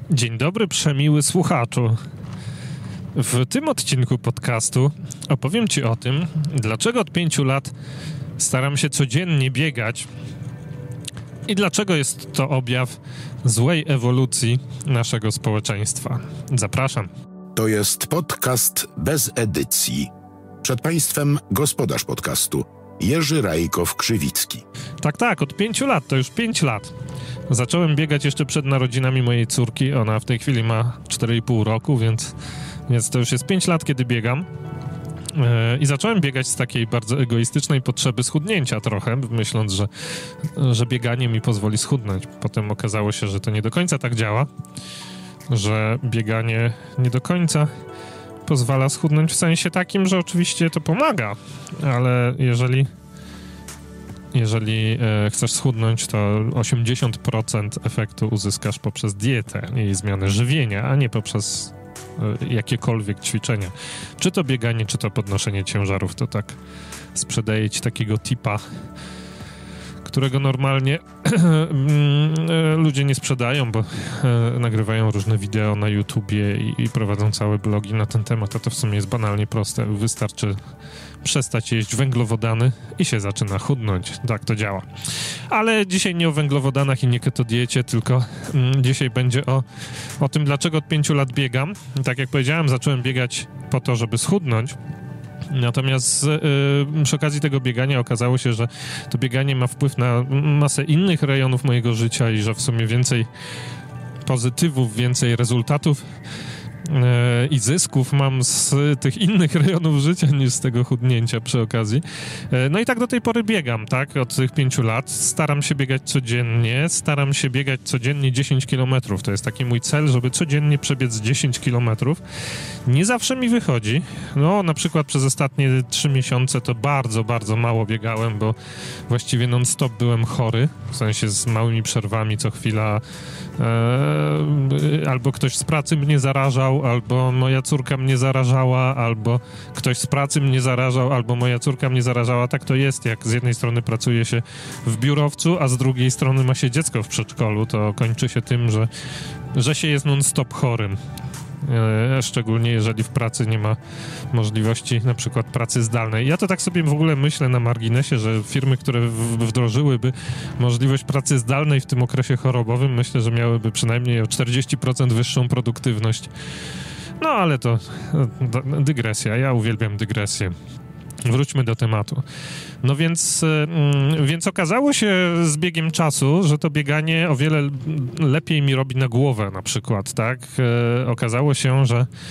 Dzień dobry, przemiły słuchaczu. W tym odcinku podcastu opowiem Ci o tym, dlaczego od 5 lat staram się codziennie biegać i dlaczego jest to objaw złej ewolucji naszego społeczeństwa. Zapraszam. To jest podcast bez edycji. Przed Państwem gospodarz podcastu Jerzy Rajkow-Krzywicki. Tak, od 5 lat, to już 5 lat. Zacząłem biegać jeszcze przed narodzinami mojej córki. Ona w tej chwili ma 4,5 roku, więc to już jest 5 lat, kiedy biegam. I zacząłem biegać z takiej bardzo egoistycznej potrzeby schudnięcia trochę, myśląc, że bieganie mi pozwoli schudnąć. Potem okazało się, że to nie do końca tak działa, że bieganie nie do końca pozwala schudnąć w sensie takim, że oczywiście to pomaga, ale jeżeli chcesz schudnąć, to 80% efektu uzyskasz poprzez dietę i zmianę żywienia, a nie poprzez jakiekolwiek ćwiczenia. Czy to bieganie, czy to podnoszenie ciężarów, to tak sprzedaję Ci takiego tipa, którego normalnie ludzie nie sprzedają, bo nagrywają różne wideo na YouTubie i prowadzą całe blogi na ten temat, a to w sumie jest banalnie proste. Wystarczy przestać jeść węglowodany i się zaczyna chudnąć. Tak to działa. Ale dzisiaj nie o węglowodanach i nie ketodiecie, tylko dzisiaj będzie o tym, dlaczego od 5 lat biegam. Tak jak powiedziałem, zacząłem biegać po to, żeby schudnąć. Natomiast przy okazji tego biegania okazało się, że to bieganie ma wpływ na masę innych rejonów mojego życia i że w sumie więcej pozytywów, więcej rezultatów i zysków mam z tych innych rejonów życia niż z tego chudnięcia przy okazji. No i tak do tej pory biegam, tak? Od tych 5 lat. Staram się biegać codziennie 10 km. To jest taki mój cel, żeby codziennie przebiec 10 km. Nie zawsze mi wychodzi. No, na przykład przez ostatnie 3 miesiące to bardzo, bardzo mało biegałem, bo właściwie non-stop byłem chory, w sensie z małymi przerwami co chwila. Albo ktoś z pracy mnie zarażał, albo moja córka mnie zarażała, albo ktoś z pracy mnie zarażał, albo moja córka mnie zarażała. Tak to jest, jak z jednej strony pracuje się w biurowcu, a z drugiej strony ma się dziecko w przedszkolu, to kończy się tym, że się jest non-stop chorym. Szczególnie jeżeli w pracy nie ma możliwości na przykład pracy zdalnej. Ja to tak sobie w ogóle myślę na marginesie, że firmy, które wdrożyłyby możliwość pracy zdalnej w tym okresie chorobowym, myślę, że miałyby przynajmniej o 40% wyższą produktywność. No ale to dygresja. Ja uwielbiam dygresję. Wróćmy do tematu. No więc okazało się z biegiem czasu, że to bieganie o wiele lepiej mi robi na głowę na przykład, tak? Okazało się,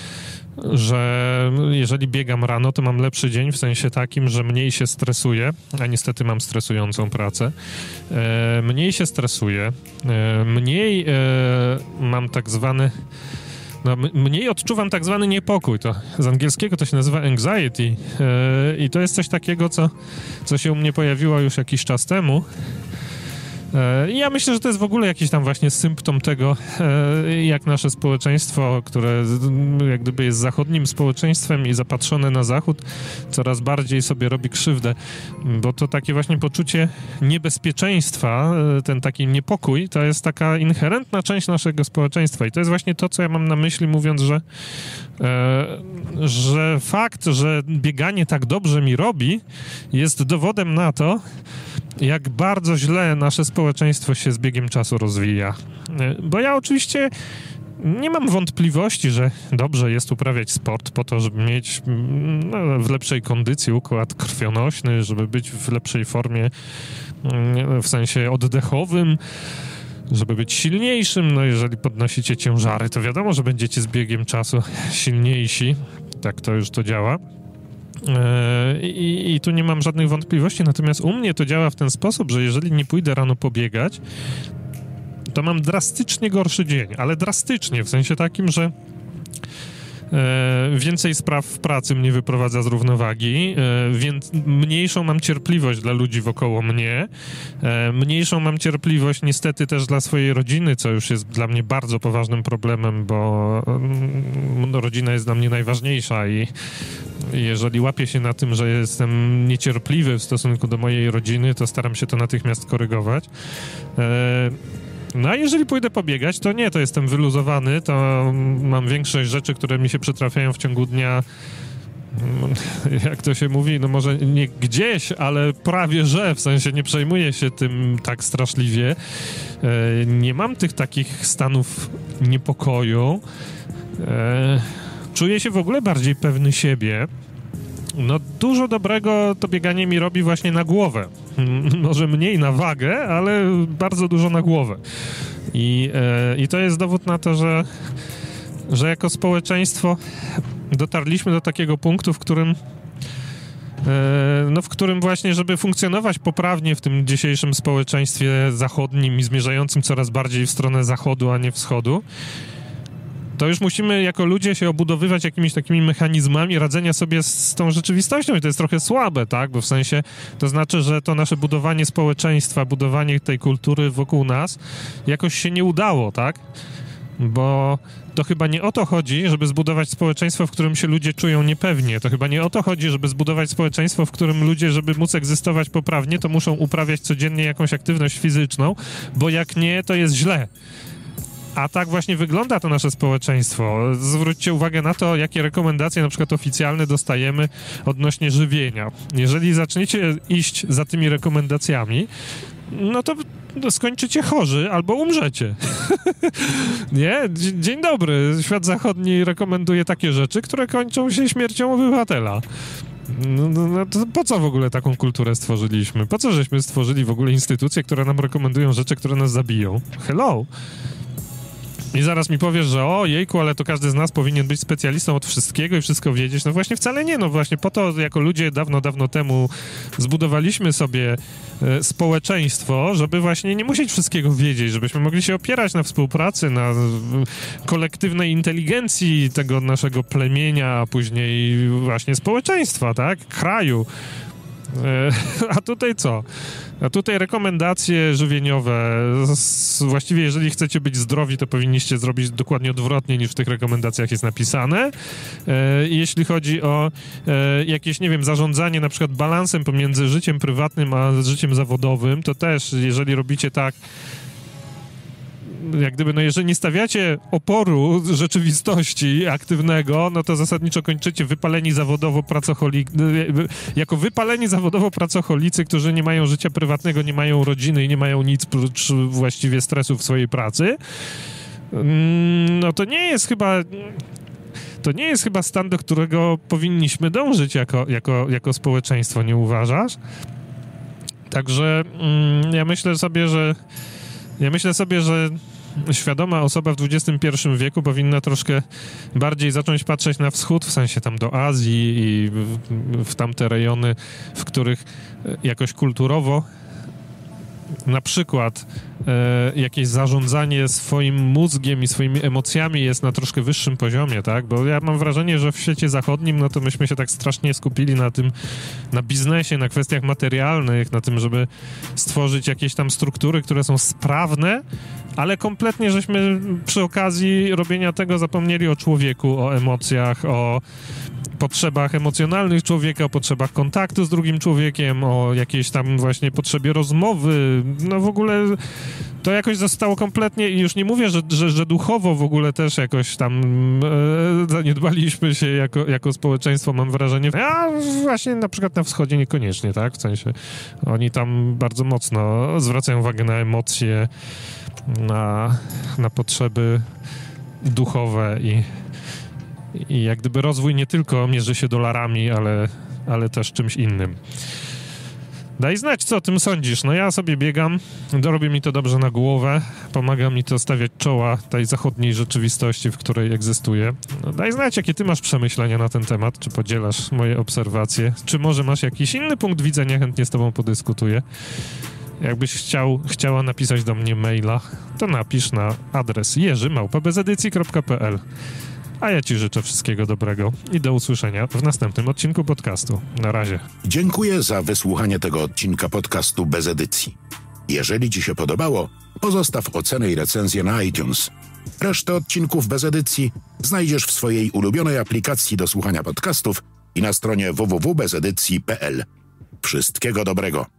że jeżeli biegam rano, to mam lepszy dzień w sensie takim, że mniej się stresuję, a niestety mam stresującą pracę. Mniej się stresuję, mniej mam tak zwany... No, mniej odczuwam tak zwany niepokój. To z angielskiego to się nazywa anxiety i to jest coś takiego, co się u mnie pojawiło już jakiś czas temu. Ja myślę, że to jest w ogóle jakiś tam właśnie symptom tego, jak nasze społeczeństwo, które jak gdyby jest zachodnim społeczeństwem i zapatrzone na zachód, coraz bardziej sobie robi krzywdę, bo to takie właśnie poczucie niebezpieczeństwa, ten taki niepokój, to jest taka inherentna część naszego społeczeństwa i to jest właśnie to, co ja mam na myśli, mówiąc, że fakt, że bieganie tak dobrze mi robi, jest dowodem na to, jak bardzo źle nasze społeczeństwo się z biegiem czasu rozwija. Bo ja oczywiście nie mam wątpliwości, że dobrze jest uprawiać sport po to, żeby mieć w lepszej kondycji układ krwionośny, żeby być w lepszej formie w sensie oddechowym, żeby być silniejszym. No jeżeli podnosicie ciężary, to wiadomo, że będziecie z biegiem czasu silniejsi. Tak to już to działa. I tu nie mam żadnych wątpliwości, natomiast u mnie to działa w ten sposób, że jeżeli nie pójdę rano pobiegać, to mam drastycznie gorszy dzień, ale drastycznie, w sensie takim, że więcej spraw w pracy mnie wyprowadza z równowagi, więc mniejszą mam cierpliwość dla ludzi wokoło mnie, mniejszą mam cierpliwość niestety też dla swojej rodziny, co już jest dla mnie bardzo poważnym problemem, bo rodzina jest dla mnie najważniejsza i jeżeli łapię się na tym, że jestem niecierpliwy w stosunku do mojej rodziny, to staram się to natychmiast korygować. No a jeżeli pójdę pobiegać, to nie, to jestem wyluzowany, to mam większość rzeczy, które mi się przytrafiają w ciągu dnia, jak to się mówi, no może nie gdzieś, ale prawie że, w sensie nie przejmuję się tym tak straszliwie. Nie mam tych takich stanów niepokoju. Czuję się w ogóle bardziej pewny siebie. No dużo dobrego to bieganie mi robi właśnie na głowę. Może mniej na wagę, ale bardzo dużo na głowę. I to jest dowód na to, że jako społeczeństwo dotarliśmy do takiego punktu, w którym właśnie, żeby funkcjonować poprawnie w tym dzisiejszym społeczeństwie zachodnim i zmierzającym coraz bardziej w stronę zachodu, a nie wschodu, to już musimy jako ludzie się obudowywać jakimiś takimi mechanizmami radzenia sobie z tą rzeczywistością i to jest trochę słabe, tak? Bo w sensie to znaczy, że to nasze budowanie społeczeństwa, budowanie tej kultury wokół nas jakoś się nie udało, tak? Bo to chyba nie o to chodzi, żeby zbudować społeczeństwo, w którym się ludzie czują niepewnie. To chyba nie o to chodzi, żeby zbudować społeczeństwo, w którym ludzie, żeby móc egzystować poprawnie, to muszą uprawiać codziennie jakąś aktywność fizyczną, bo jak nie, to jest źle. A tak właśnie wygląda to nasze społeczeństwo. Zwróćcie uwagę na to, jakie rekomendacje na przykład oficjalne dostajemy odnośnie żywienia. Jeżeli zaczniecie iść za tymi rekomendacjami, no to skończycie chorzy albo umrzecie. Nie? Dzień dobry. Świat zachodni rekomenduje takie rzeczy, które kończą się śmiercią obywatela. No to po co w ogóle taką kulturę stworzyliśmy? Po co żeśmy stworzyli w ogóle instytucje, które nam rekomendują rzeczy, które nas zabiją? Hello! I zaraz mi powiesz, że o jejku, ale to każdy z nas powinien być specjalistą od wszystkiego i wszystko wiedzieć. No właśnie wcale nie, no właśnie po to jako ludzie dawno temu zbudowaliśmy sobie społeczeństwo, żeby właśnie nie musieć wszystkiego wiedzieć, żebyśmy mogli się opierać na współpracy, na kolektywnej inteligencji tego naszego plemienia, a później właśnie społeczeństwa, tak? Kraju. A tutaj co? A tutaj rekomendacje żywieniowe. Właściwie jeżeli chcecie być zdrowi, to powinniście zrobić dokładnie odwrotnie niż w tych rekomendacjach jest napisane. Jeśli chodzi o jakieś, nie wiem, zarządzanie na przykład balansem pomiędzy życiem prywatnym a życiem zawodowym, to też jeżeli robicie tak, jak gdyby, no jeżeli nie stawiacie oporu rzeczywistości aktywnego, no to zasadniczo kończycie wypaleni zawodowo jako wypaleni zawodowo pracocholicy, którzy nie mają życia prywatnego, nie mają rodziny i nie mają nic prócz właściwie stresu w swojej pracy. No to nie jest chyba stan, do którego powinniśmy dążyć jako społeczeństwo, nie uważasz? Także ja myślę sobie, że świadoma osoba w XXI wieku powinna troszkę bardziej zacząć patrzeć na wschód, w sensie tam do Azji i w tamte rejony, w których jakoś kulturowo na przykład jakieś zarządzanie swoim mózgiem i swoimi emocjami jest na troszkę wyższym poziomie, tak? Bo ja mam wrażenie, że w świecie zachodnim, no to myśmy się tak strasznie skupili na biznesie, na kwestiach materialnych, na tym, żeby stworzyć jakieś tam struktury, które są sprawne, ale kompletnie żeśmy przy okazji robienia tego zapomnieli o człowieku, o emocjach, o potrzebach emocjonalnych człowieka, o potrzebach kontaktu z drugim człowiekiem, o jakiejś tam właśnie potrzebie rozmowy. No w ogóle to jakoś zostało kompletnie, i już nie mówię, że duchowo w ogóle też jakoś tam zaniedbaliśmy się jako społeczeństwo, mam wrażenie. A właśnie na przykład na wschodzie niekoniecznie, tak? W sensie oni tam bardzo mocno zwracają uwagę na emocje, na potrzeby duchowe i jak gdyby rozwój nie tylko mierzy się dolarami, ale też czymś innym. Daj znać, co o tym sądzisz. No ja sobie biegam, robi mi to dobrze na głowę, pomaga mi to stawiać czoła tej zachodniej rzeczywistości, w której egzystuję. No daj znać, jakie ty masz przemyślenia na ten temat, czy podzielasz moje obserwacje, czy może masz jakiś inny punkt widzenia, chętnie z tobą podyskutuję. Jakbyś chciała napisać do mnie maila, to napisz na adres jerzy@bezedycji.pl. A ja ci życzę wszystkiego dobrego i do usłyszenia w następnym odcinku podcastu. Na razie. Dziękuję za wysłuchanie tego odcinka podcastu Bez Edycji. Jeżeli ci się podobało, pozostaw ocenę i recenzję na iTunes. Resztę odcinków Bez Edycji znajdziesz w swojej ulubionej aplikacji do słuchania podcastów i na stronie www.bezedycji.pl. Wszystkiego dobrego.